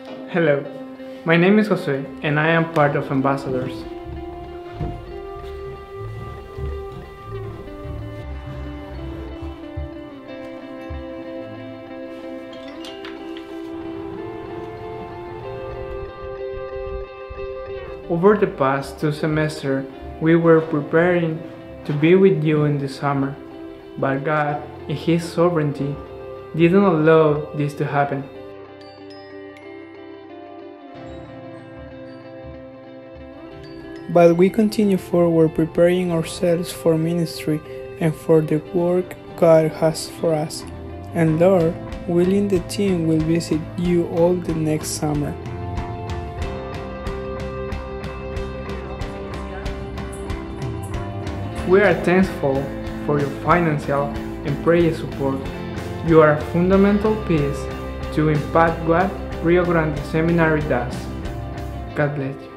Hello, my name is Jose and I am part of Ambassadors. Over the past 2 semesters, we were preparing to be with you in the summer, but God, in His sovereignty, didn't allow this to happen. But we continue forward preparing ourselves for ministry and for the work God has for us. And Lord, willing, the team will visit you all the next summer. We are thankful for your financial and prayer support. You are a fundamental piece to impact what Rio Grande Seminary does. God bless you.